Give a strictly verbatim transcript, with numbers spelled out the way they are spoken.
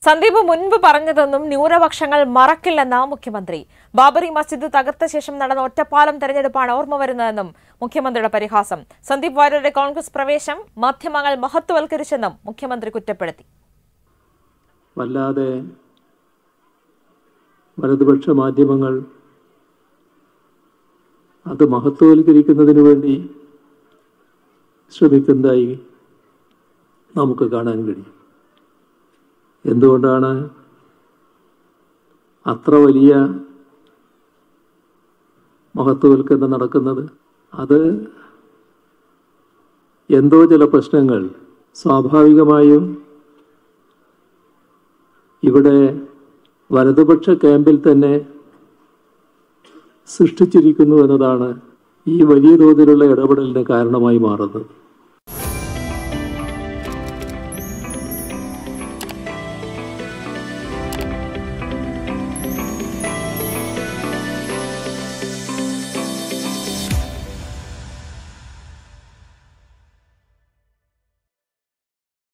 സന്ദീപ് മുൻപ് പറഞ്ഞതെന്നും ന്യൂനപക്ഷങ്ങൾ മറക്കില്ലെന്ന മുഖ്യമന്ത്രി. ബാബറി മസ്ജിദ് തകർത്ത ശേഷം നടന്ന ഒറ്റപ്പാലം തെരഞ്ഞെടുപ്പാണ് ഓർമ്മ വരുന്നതെന്നും മുഖ്യമന്ത്രിയുടെ പരിഹാസം. സന്ദീപ് വാര്യരുടെ കോൺഗ്രസ് പ്രവേശം മാധ്യമങ്ങൾ മഹത്വവൽക്കരിച്ചെന്നും മുഖ്യമന്ത്രി കുറ്റപ്പെടുത്തി. വല്ലാതെ വലതുപക്ഷ മാധ്യമങ്ങൾ അത് മഹത്വവൽക്കരിക്കുന്നതിന് വേണ്ടി ശ്രമിക്കുന്നതായി നമുക്ക് കാണാൻ കഴിയും. എന്തുകൊണ്ടാണ് അത്ര വലിയ മഹത്വവൽക്കരണം നടക്കുന്നത്? അത് എന്തോ ചില പ്രശ്നങ്ങൾ സ്വാഭാവികമായും ഇവിടെ വലതുപക്ഷ ക്യാമ്പിൽ തന്നെ സൃഷ്ടിച്ചിരിക്കുന്നു എന്നതാണ് ഈ വലിയ തോതിലുള്ള ഇടപെടലിന് കാരണമായി മാറുന്നത്.